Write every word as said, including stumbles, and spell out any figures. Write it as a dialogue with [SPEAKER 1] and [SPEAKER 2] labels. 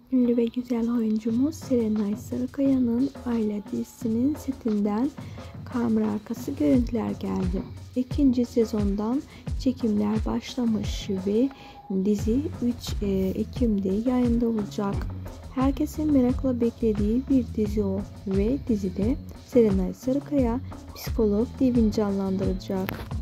[SPEAKER 1] Ünlü ve güzel oyuncumuz Serenay Sarıkaya'nın Aile dizisinin setinden kamera arkası görüntüler geldi. İkinci sezondan çekimler başlamış ve dizi üç Ekim'de yayında olacak. Herkesin merakla beklediği bir dizi o ve dizide Serenay Sarıkaya psikolog Devin canlandıracak.